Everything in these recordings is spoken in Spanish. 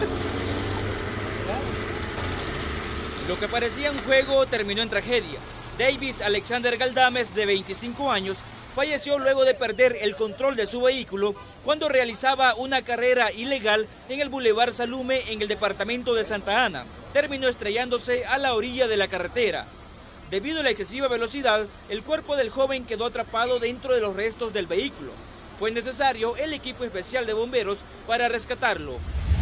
Lo que parecía un juego terminó en tragedia. Davis Alexander Galdames, de 25 años, falleció luego de perder el control de su vehículo cuando realizaba una carrera ilegal en el Boulevard Salume en el departamento de Santa Ana. Terminó estrellándose a la orilla de la carretera. Debido a la excesiva velocidad, el cuerpo del joven quedó atrapado dentro de los restos del vehículo. Fue necesario el equipo especial de bomberos para rescatarlo.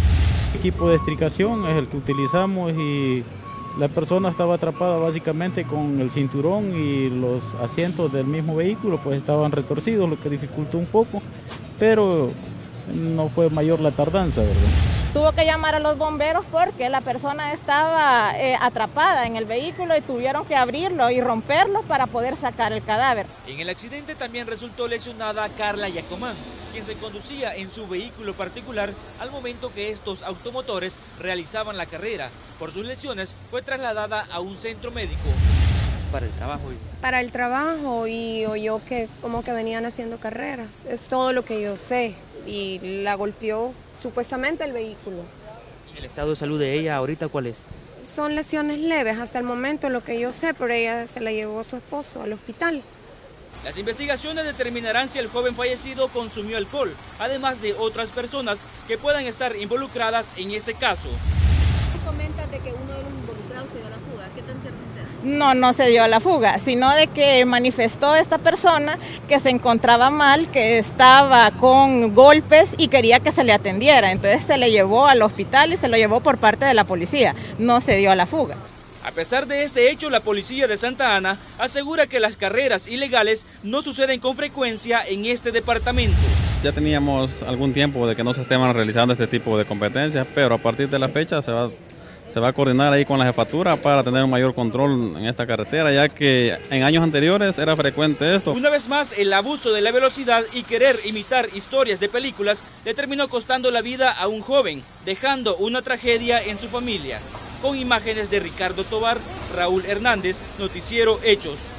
El equipo de extricación es el que utilizamos y la persona estaba atrapada básicamente con el cinturón y los asientos del mismo vehículo pues estaban retorcidos, lo que dificultó un poco, pero no fue mayor la tardanza, ¿verdad? Tuvo que llamar a los bomberos porque la persona estaba atrapada en el vehículo y tuvieron que abrirlo y romperlo para poder sacar el cadáver. En el accidente también resultó lesionada Carla Yacomán, quien se conducía en su vehículo particular al momento que estos automotores realizaban la carrera. Por sus lesiones fue trasladada a un centro médico. Para el trabajo. Para el trabajo y oyó que como que venían haciendo carreras. Es todo lo que yo sé. Y la golpeó supuestamente el vehículo. ¿Y el estado de salud de ella ahorita cuál es? Son lesiones leves hasta el momento, lo que yo sé, pero ella se la llevó a su esposo al hospital. Las investigaciones determinarán si el joven fallecido consumió alcohol, además de otras personas que puedan estar involucradas en este caso. Comentas de que uno de los involucrados se dio a la fuga. ¿Qué tan cierto sea? No se dio a la fuga, sino de que manifestó esta persona que se encontraba mal, que estaba con golpes y quería que se le atendiera. Entonces se le llevó al hospital y se lo llevó por parte de la policía. No se dio a la fuga. A pesar de este hecho, la policía de Santa Ana asegura que las carreras ilegales no suceden con frecuencia en este departamento. Ya teníamos algún tiempo de que no se estaban realizando este tipo de competencias, pero a partir de la fecha se va a coordinar ahí con la jefatura para tener un mayor control en esta carretera, ya que en años anteriores era frecuente esto. Una vez más, el abuso de la velocidad y querer imitar historias de películas le terminó costando la vida a un joven, dejando una tragedia en su familia. Con imágenes de Ricardo Tobar, Raúl Hernández, Noticiero Hechos.